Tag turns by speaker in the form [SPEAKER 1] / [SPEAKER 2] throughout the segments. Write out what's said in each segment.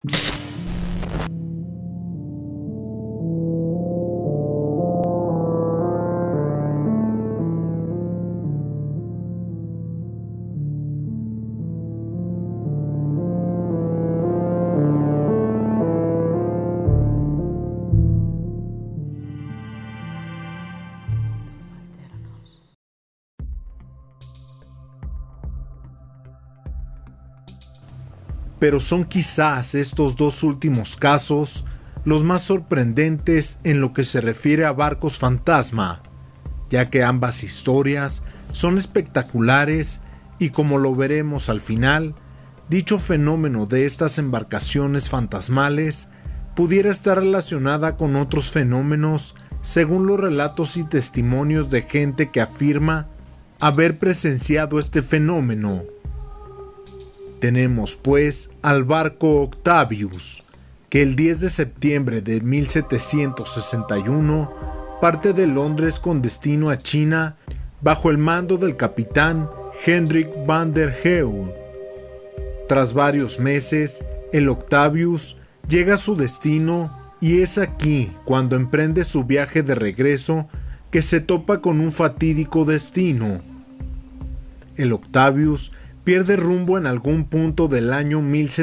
[SPEAKER 1] Pero son quizás estos dos últimos casos los más sorprendentes en lo que se refiere a barcos fantasma, ya que ambas historias son espectaculares y, como lo veremos al final, dicho fenómeno de estas embarcaciones fantasmales pudiera estar relacionada con otros fenómenos según los relatos y testimonios de gente que afirma haber presenciado este fenómeno. Tenemos pues al barco Octavius, que el 10 de septiembre de 1761 parte de Londres con destino a China bajo el mando del capitán Hendrik van der Heul. Tras varios meses, el Octavius llega a su destino y es aquí cuando emprende su viaje de regreso que se topa con un fatídico destino. El Octavius pierde rumbo en algún punto del año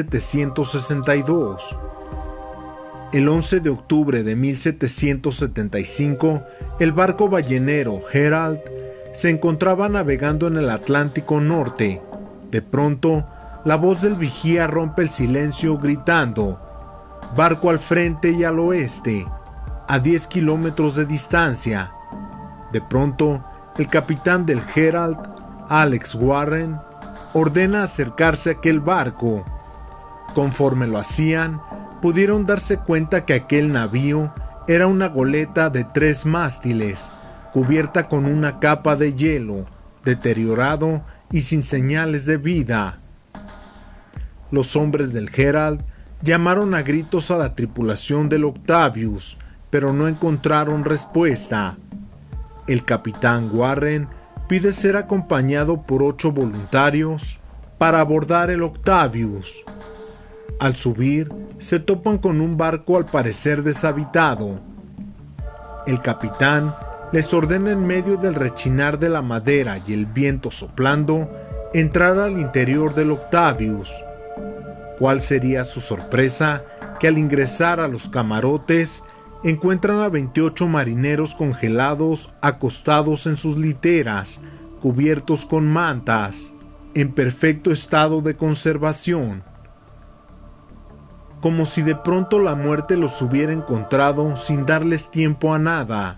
[SPEAKER 1] 1762. El 11 de octubre de 1775, el barco ballenero Herald se encontraba navegando en el Atlántico Norte. De pronto, la voz del vigía rompe el silencio gritando: «Barco al frente y al oeste, a 10 kilómetros de distancia». De pronto, el capitán del Herald, Alex Warren, ordena acercarse a aquel barco. Conforme lo hacían, pudieron darse cuenta que aquel navío era una goleta de 3 mástiles, cubierta con una capa de hielo, deteriorado y sin señales de vida. Los hombres del Herald llamaron a gritos a la tripulación del Octavius, pero no encontraron respuesta. El capitán Warren pide ser acompañado por 8 voluntarios para abordar el Octavius. Al subir, se topan con un barco al parecer deshabitado. El capitán les ordena, en medio del rechinar de la madera y el viento soplando, entrar al interior del Octavius. ¿Cuál sería su sorpresa que al ingresar a los camarotes encuentran a 28 marineros congelados acostados en sus literas, cubiertos con mantas, en perfecto estado de conservación? Como si de pronto la muerte los hubiera encontrado sin darles tiempo a nada.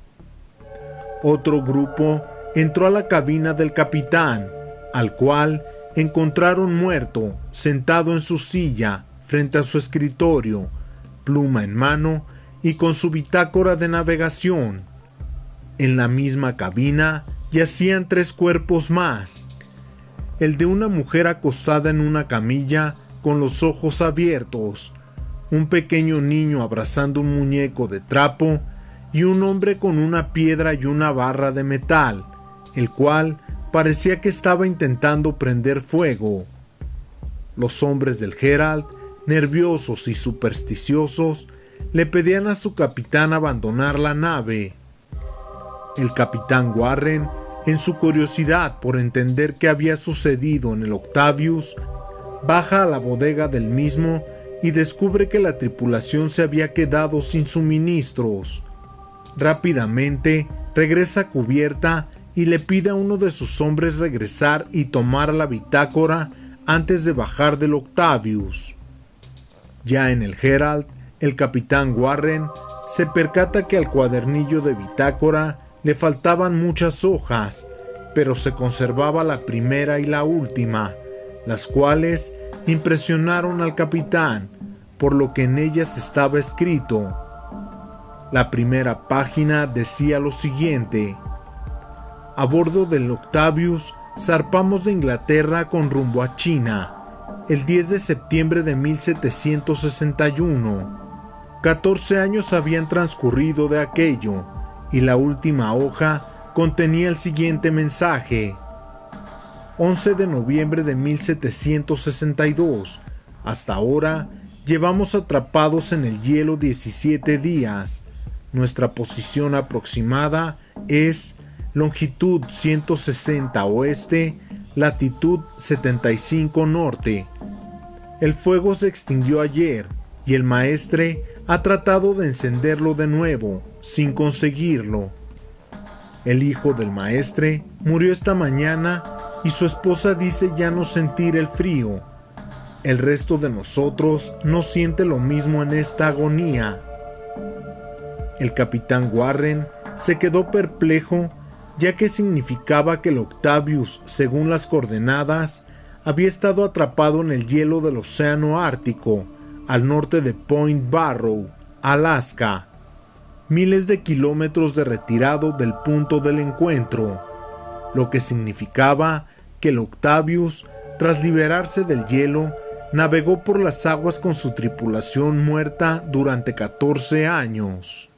[SPEAKER 1] Otro grupo entró a la cabina del capitán, al cual encontraron muerto, sentado en su silla, frente a su escritorio, pluma en mano y con su bitácora de navegación. En la misma cabina yacían 3 cuerpos más: el de una mujer acostada en una camilla con los ojos abiertos, un pequeño niño abrazando un muñeco de trapo y un hombre con una piedra y una barra de metal, el cual parecía que estaba intentando prender fuego. Los hombres del Herald, nerviosos y supersticiosos, le pedían a su capitán abandonar la nave. El capitán Warren, en su curiosidad por entender qué había sucedido en el Octavius, baja a la bodega del mismo y descubre que la tripulación se había quedado sin suministros. Rápidamente regresa a cubierta y le pide a uno de sus hombres regresar y tomar la bitácora antes de bajar del Octavius. Ya en el Herald, el capitán Warren se percata que al cuadernillo de bitácora le faltaban muchas hojas, pero se conservaba la primera y la última, las cuales impresionaron al capitán, por lo que en ellas estaba escrito. La primera página decía lo siguiente: a bordo del Octavius zarpamos de Inglaterra con rumbo a China, el 10 de septiembre de 1761. 14 años habían transcurrido de aquello, y la última hoja contenía el siguiente mensaje: 11 de noviembre de 1762. Hasta ahora Llevamos atrapados en el hielo 17 días. Nuestra posición aproximada es longitud 160 oeste, latitud 75 norte. El fuego se extinguió ayer y el maestre ha tratado de encenderlo de nuevo, sin conseguirlo. El hijo del maestre murió esta mañana y su esposa dice ya no sentir el frío. El resto de nosotros no siente lo mismo en esta agonía. El capitán Warren se quedó perplejo, ya que significaba que el Octavius, según las coordenadas, había estado atrapado en el hielo del océano Ártico, al norte de Point Barrow, Alaska, miles de kilómetros de retirado del punto del encuentro, lo que significaba que el Octavius, tras liberarse del hielo, navegó por las aguas con su tripulación muerta durante 14 años.